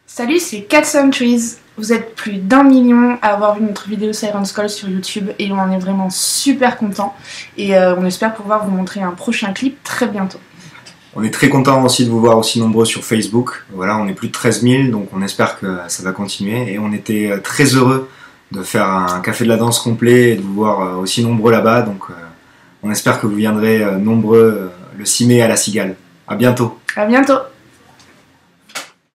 Salut, c'est Cat Centuries. Vous êtes plus d'1 million à avoir vu notre vidéo Siren's Call sur YouTube et on en est vraiment super content. Et on espère pouvoir vous montrer un prochain clip très bientôt. On est très content aussi de vous voir aussi nombreux sur Facebook. Voilà, on est plus de 13 000, donc on espère que ça va continuer. Et on était très heureux de faire un café de la danse complet et de vous voir aussi nombreux là-bas. Donc on espère que vous viendrez nombreux le 6 mai à la Cigale. À bientôt. À bientôt.